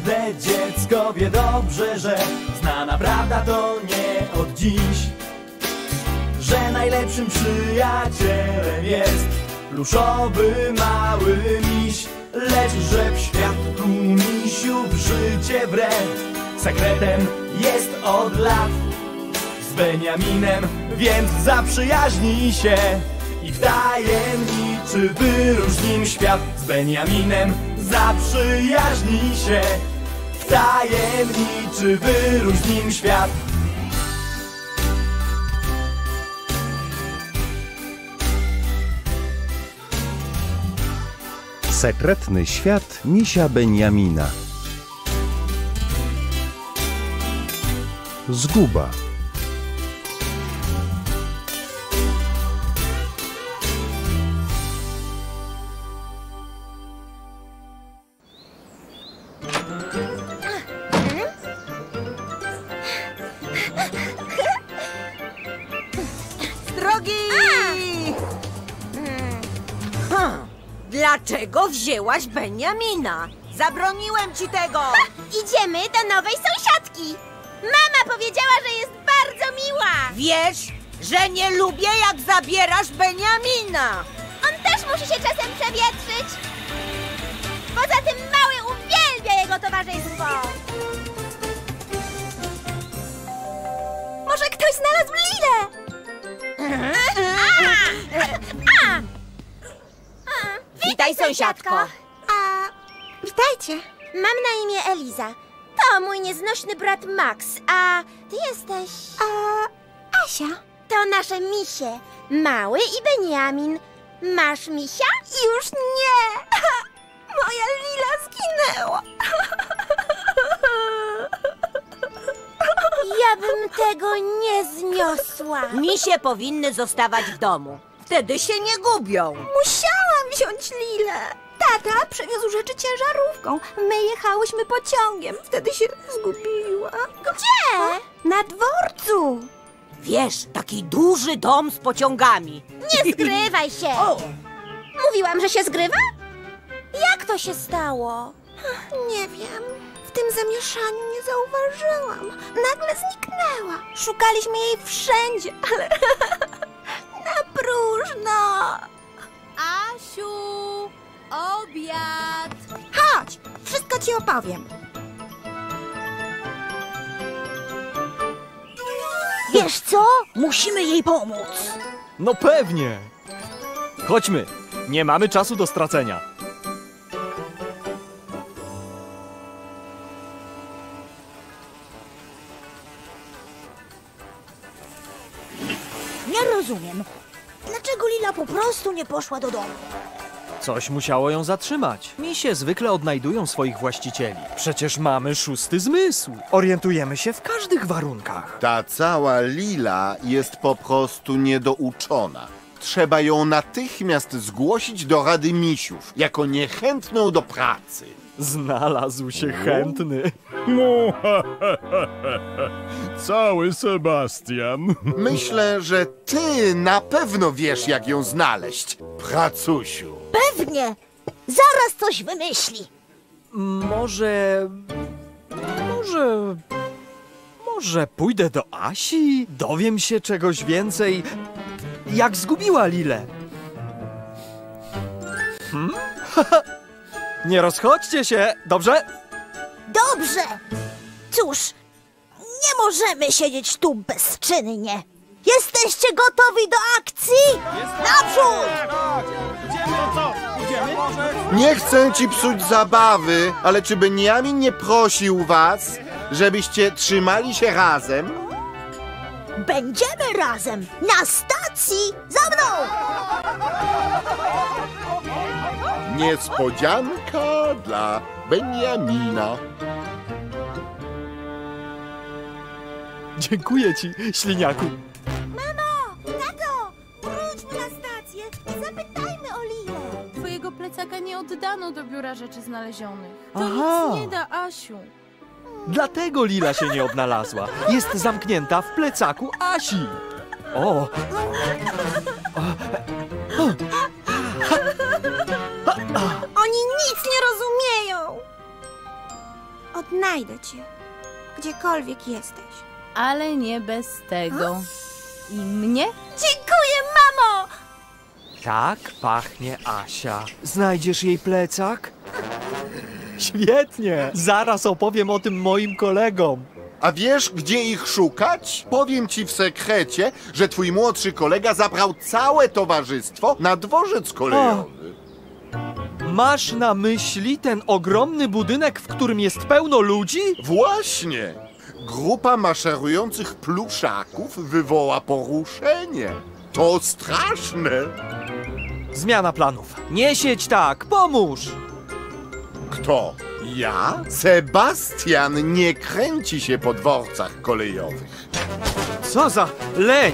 Każde dziecko wie dobrze, że znana prawda to nie od dziś, że najlepszym przyjacielem jest pluszowy mały miś. Lecz że w światku misiów życie wre sekretem jest od lat. Z Beniaminem więc zaprzyjaźnij się i w tajemniczy wyrusz nim świat. Z Beniaminem zaprzyjaźnij się, w tajemniczy wyrusz nim świat. Sekretny świat misia Beniamina. Zguba. Drogi! Dlaczego wzięłaś Beniamina? Zabroniłem ci tego! Idziemy do nowej sąsiadki. Mama powiedziała, że jest bardzo miła. Wiesz, że nie lubię, jak zabierasz Beniamina! On też musi się czasem przewietrzyć. Poza tym mały uwielbia jego towarzystwo. Może ktoś znalazł Lilę? Witaj, sąsiadko! Witajcie. Mam na imię Eliza. To mój nieznośny brat Max, a ty jesteś... Asia. To nasze misie, Mały i Beniamin. Masz misia? Już nie. Moja Lila zginęła. Ja bym tego nie zniosła. Misie powinny zostawać w domu. Wtedy się nie gubią. Musiałam wziąć Lilę. Tata przywiózł rzeczy ciężarówką. My jechałyśmy pociągiem. Wtedy się zgubiła. Gdzie? Na dworcu. Wiesz, taki duży dom z pociągami. Nie zgrywaj się. Mówiłam, że się zgrywa? Jak to się stało? Nie wiem. W tym zamieszaniu nie zauważyłam. Nagle zniknęła. Szukaliśmy jej wszędzie, ale na próżno. Asiu, obiad! Chodź, wszystko ci opowiem. Wiesz co? Musimy jej pomóc. No pewnie! Chodźmy, nie mamy czasu do stracenia. Nie rozumiem. Dlaczego Lila po prostu nie poszła do domu? Coś musiało ją zatrzymać. Misie zwykle odnajdują swoich właścicieli. Przecież mamy 6. zmysł. Orientujemy się w każdych warunkach. Ta cała Lila jest po prostu niedouczona. Trzeba ją natychmiast zgłosić do Rady Misiów jako niechętną do pracy. Znalazł się chętny. Cały Sebastian. Myślę, że ty na pewno wiesz, jak ją znaleźć, pracusiu. Pewnie. Zaraz coś wymyśli. Może pójdę do Asi? Dowiem się czegoś więcej. Jak zgubiła Lilę? Nie rozchodźcie się, dobrze? Dobrze. Cóż, nie możemy siedzieć tu bezczynnie. Jesteście gotowi do akcji? Naprzód! Nie chcę ci psuć zabawy, ale czy Beniamin nie prosił was, żebyście trzymali się razem? Będziemy razem na stacji. Za mną! Niespodzianka dla Beniamina. Dziękuję ci, śliniaku. Mamo, tato, wróćmy na stację i zapytajmy o Lilę. Twojego plecaka nie oddano do biura rzeczy znalezionych. To Aha. nic nie da, Asiu. Dlatego Lila się nie odnalazła. Jest zamknięta w plecaku Asi. O! Oni nic nie rozumieją. Od Kimkolwiek jesteś. Ale nie bez tego. I mnie? Dziękuję, mamo! Tak pachnie Asia. Znajdziesz jej plecak? Świetnie! Zaraz opowiem o tym moim kolegom. A wiesz, gdzie ich szukać? Powiem ci w sekrecie, że twój młodszy kolega zabrał całe towarzystwo na dworzec kolejowy. Masz na myśli ten ogromny budynek, w którym jest pełno ludzi? Właśnie! Grupa maszerujących pluszaków wywoła poruszenie. To straszne! Zmiana planów. Nie siedź tak, pomóż! Kto? Ja? Sebastian nie kręci się po dworcach kolejowych. Co za leń!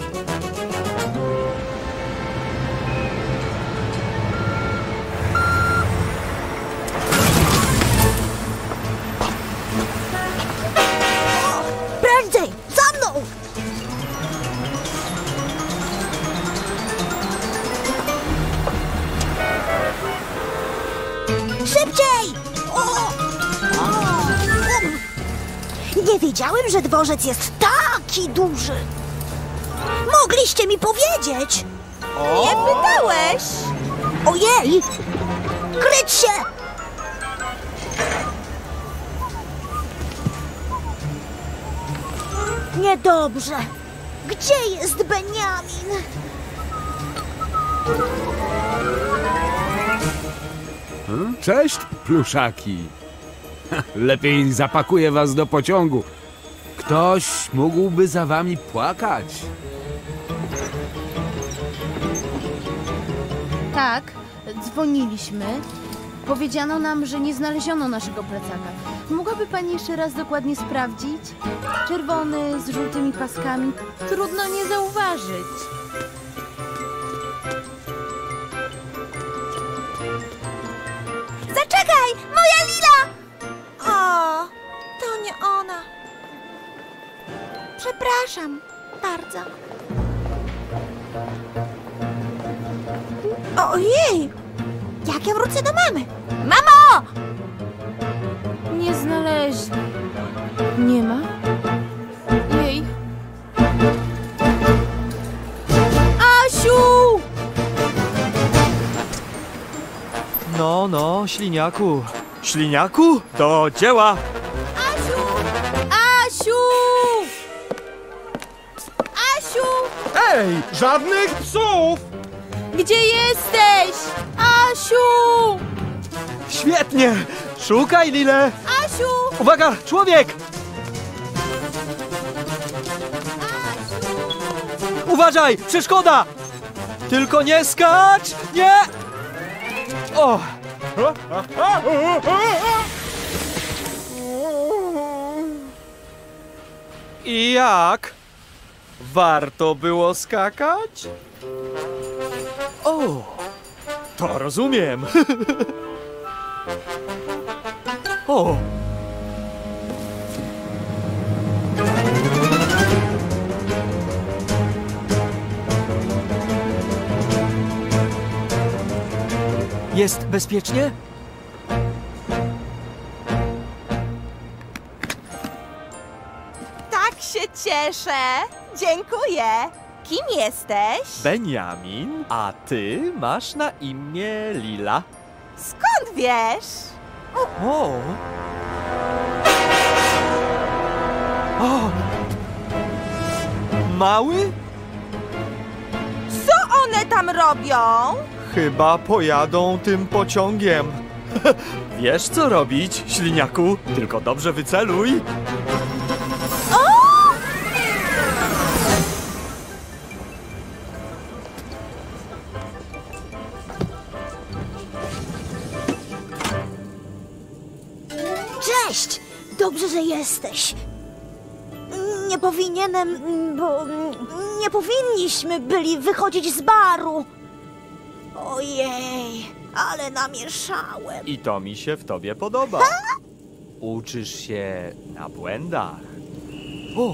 Prędzej! Za mną! Szybciej! Nie wiedziałem, że dworzec jest taki duży. Mogliście mi powiedzieć. Nie pytałeś? Ojej! Kryć się! Niedobrze. Gdzie jest Beniamin? Cześć, pluszaki. Lepiej zapakuję was do pociągu. Ktoś mógłby za wami płakać. Tak, dzwoniliśmy. Powiedziano nam, że nie znaleziono naszego plecaka. Mogłaby pani jeszcze raz dokładnie sprawdzić? Czerwony, z żółtymi paskami. Trudno nie zauważyć. Zaczekaj! Moja Lila! O, to nie ona. Przepraszam bardzo. Ojej! Jak ja wrócę do mamy? Mamo! Nie znaleźli. Nie ma? Jej. Asiu! No, śliniaku. Śliniaku, do dzieła! Asiu! Asiu! Asiu! Ej, żadnych psów! Gdzie jesteś? Asiu! Świetnie! Szukaj, Lile! Asiu! Uwaga, człowiek! Uważaj, przeszkoda! Tylko nie skacz! Nie! O! I jak? Warto było skakać? O! To rozumiem. O! Jest bezpiecznie? Tak się cieszę. Dziękuję. Kim jesteś? Beniamin, a ty masz na imię Lila. Skąd wiesz? O! O! Mały? Co one tam robią? Chyba pojadą tym pociągiem. Wiesz, co robić, śliniaku? Tylko dobrze wyceluj. Cześć! Dobrze, że jesteś. Nie powinienem, bo nie powinniśmy byli wychodzić z baru. Ojej, ale namieszałem. I to mi się w tobie podoba. Uczysz się na błędach. O!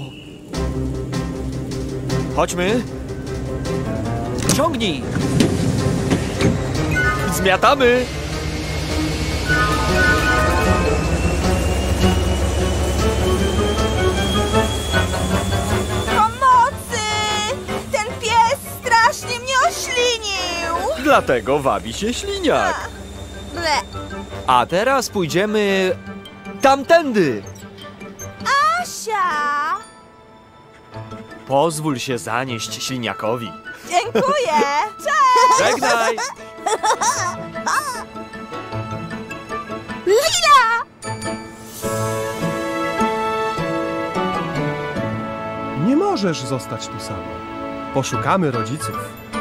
Chodźmy. Ciągnij. Zmiatamy. Dlatego wabi się śliniak. Ble. A teraz pójdziemy tamtędy. Asia! Pozwól się zanieść śliniakowi. Dziękuję! Cześć! Żegnaj! Lila! Nie możesz zostać tu sama. Poszukamy rodziców.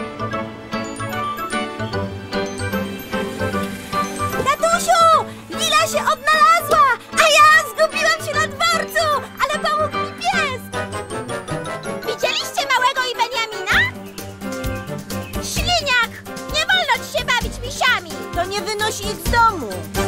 Tatusiu! Lila się odnalazła! A ja zgubiłam się na dworcu! Ale pomógł mi pies! Widzieliście małego i Beniamina? Śliniak! Nie wolno ci się bawić misiami! To nie wynosi ich z domu.